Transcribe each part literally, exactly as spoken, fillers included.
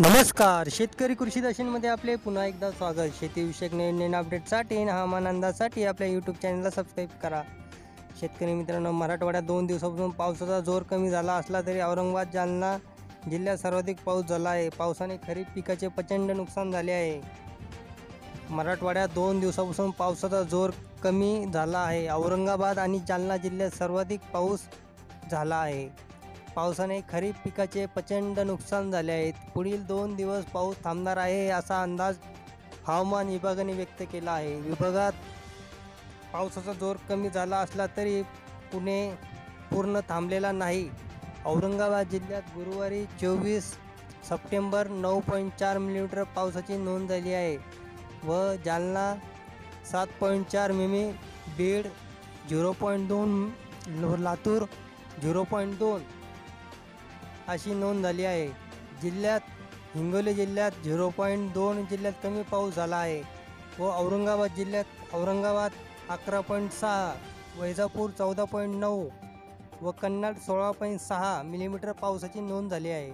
नमस्कार शेतकरी कृषी दर्शनमध्ये आपले पुन्हा एकदा स्वागत. शेतीविषयक नवीन अपडेटसाठी आणि हवामान अंदाजासाठी आपल्या यूट्यूब चॅनलला सबस्क्राईब करा. शेतकरी मित्रांनो, मराठवाड्यात दोन दिवसापासून पावसाचा जोर कमी झाला असला तरी औरंगाबाद जालना जिल्ह्यात सर्वाधिक पाऊस झाला आहे. पावसाने खरीप पिकाचे प्रचंड नुकसान झाले आहे. मराठवाड्यात दोन दिवसापासून पावसाचा जोर कमी झाला आहे. औरंगाबाद आणि जालना जिल्ह्यात सर्वाधिक पाऊस झाला आहे. पावसाने खरीप पिकाचे प्रचंड नुकसान झाले आहे. पुढील दोन दिवस पाऊस थांबणार आहे असा अंदाज हवामान विभागाने व्यक्त केला आहे. विभागात पावसाचा जोर कमी झाला असला तरी पुणे पूर्ण थांबलेला नाही. औरंगाबाद जिल्ह्यात गुरुवारी चोवीस सप्टेंबर नऊ पॉईंट चार मिलीमीटर पावसाची नोंद झाली आहे व जालना सात पॉईंट चार मिमी, बीड झिरो पॉईंट दोन, लातूर झिरो पॉईंट दोन अशी नोंद झाली आहे. जिल्ह्यात हिंगोली जिल्ह्यात झिरो पॉईंट दोन जिल्ह्यात कमी पाऊस झाला आहे व औरंगाबाद जिल्ह्यात औरंगाबाद अकरा पॉईंट सहा, वैजापूर चौदा पॉईंट नऊ व कन्नड सोळा पॉईंट सहा मिलीमीटर पावसाची नोंद झाली आहे.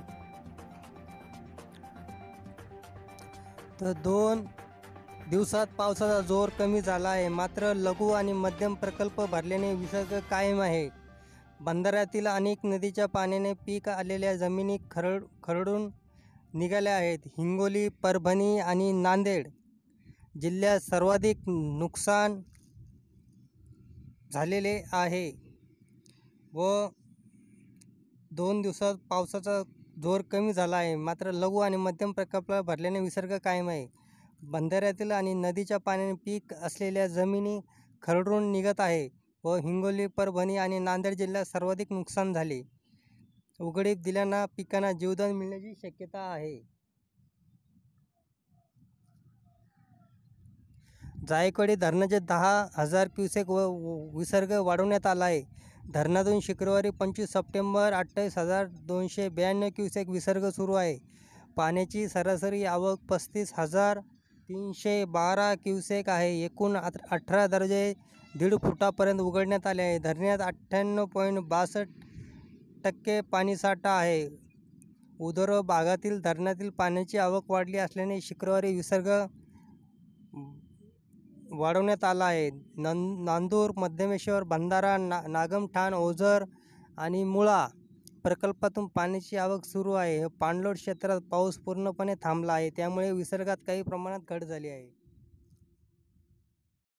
तर दोन दिवसात पावसाचा जोर कमी झाला आहे. मात्र लघु आणि मध्यम प्रकल्प भरल्याने विसर्ग कायम आहे. बंधाऱ्यातील अनेक नदीच्या पाण्याने पीक आलेल्या जमिनी खरड खरडून निघाल्या आहेत. हिंगोली, परभणी आणि नांदेड जिल्ह्यात सर्वाधिक नुकसान झालेले आहे व दोन दिवसात पावसाचा जोर कमी झाला आहे. मात्र लघु आणि मध्यम प्रकल्प भरल्याने विसर्ग कायम आहे. बंधाऱ्यातील आणि नदीच्या पाण्याने पीक असलेल्या जमिनी खरडून निघत आहे व हिंगोली, परभणी आणि नांदेड जिल्ह्यात सर्वाधिक नुकसान झाले. उघडीप दिल्यानं पिकांना जीवदान मिळण्याची शक्यता आहे. जायकवाडी धरणाचे दहा हजार क्युसेक व विसर्ग वाढवण्यात आला आहे. धरणातून शुक्रवारी पंचवीस सप्टेंबर अठ्ठावीस हजार दोनशे ब्याण्णव क्युसेक विसर्ग सुरू आहे. पाण्याची सरासरी आवक पस्तीस हजार तीनशे बारा क्युसेक आहे. एकूण अठरा दर्जे दीड फुटापर्यंत उघडण्यात आले आहे. धरणात अठ्ठ्याण्णव पॉईंट बासष्ट टक्के पाणीसाठा आहे. उदर भागातील धरणातील पाण्याची आवक वाढली असल्याने शुक्रवारी विसर्ग वाढवण्यात आला आहे. नं नांदूर, मध्यमेश्वर, बंधारा, ना नागमठाण, ओझर आणि मुळा प्रकल्पातून पाण्याची आवक सुरू आहे. पाणलोट क्षेत्रात पाऊस पूर्णपणे थांबला आहे, त्यामुळे विसर्गात काही प्रमाणात घट झाली आहे.